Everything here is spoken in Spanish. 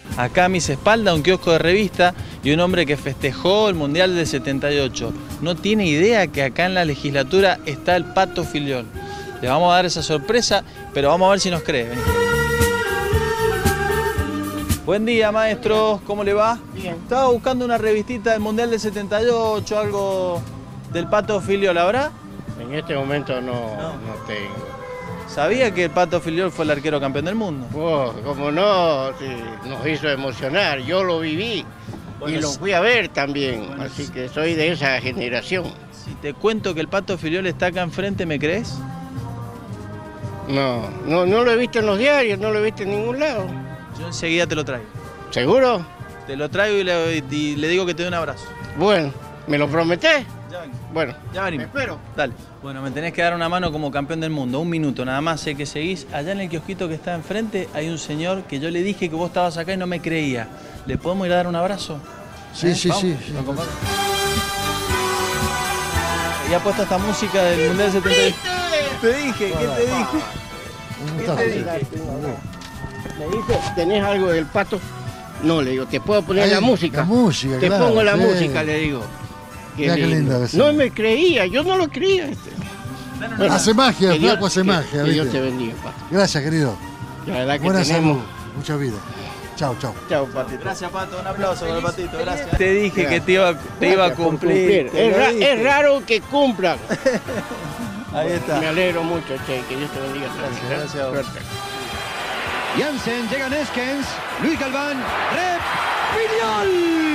Acá a mis espaldas un kiosco de revista y un hombre que festejó el Mundial del 78. No tiene idea que acá en la legislatura está el Pato Filiol. Le vamos a dar esa sorpresa, pero vamos a ver si nos cree. Vení. Buen día, maestro. ¿Cómo le va? Bien. Estaba buscando una revistita del Mundial del 78, algo del Pato Filiol, ¿habrá? En este momento no tengo. ¿Sabía que el Pato Filiol fue el arquero campeón del mundo? Oh, como no, sí, nos hizo emocionar. Yo lo viví Bueno, y lo fui a ver también. bueno, así que soy de esa generación. Si te cuento que el Pato Filiol está acá enfrente, ¿me crees? No lo he visto en los diarios, no lo he visto en ningún lado. Yo enseguida te lo traigo. ¿Seguro? Te lo traigo y le digo que te dé un abrazo. Bueno, ¿me lo prometés? Ya vengo. Bueno, Ya venimos. me espero. Dale. Bueno, me tenés que dar una mano como campeón del mundo. 1 minuto, nada más sé que seguís. Allá en el kiosquito que está enfrente hay un señor que yo le dije que vos estabas acá y no me creía. ¿Le podemos ir a dar un abrazo? Sí, sí, ¿Vamos? sí. ¿Lo acompaño? Y ha puesto esta música del Mundial 78. Te dije, ¿qué te dije? Un ¿Qué gustazo. te dije? Me dice, ¿tenés algo del Pato? No, le digo, ¿te puedo poner Ahí, la música? la música, Te claro, pongo la sí. música, le digo. Mirá qué lindo que No son. me creía, yo no lo creía. Bueno, Hace magia, que el Dios- flaco hace magia, Que Dios ¿viste? te bendiga, Pato. Gracias, querido. La verdad que Buena tenemos... salud, mucha vida. Chao, chao. Chao, Patito. Gracias, Pato. Un aplauso para el Patito. Gracias. Te dije que te iba a Gracias por cumplir. Te Es, lo dije. es raro que cumplan. Ahí está. Me alegro mucho, che, que Dios te bendiga. Gracias a vos. Suerte. Jansen, llega Neskens, Luis Galván, Rep, Filiol.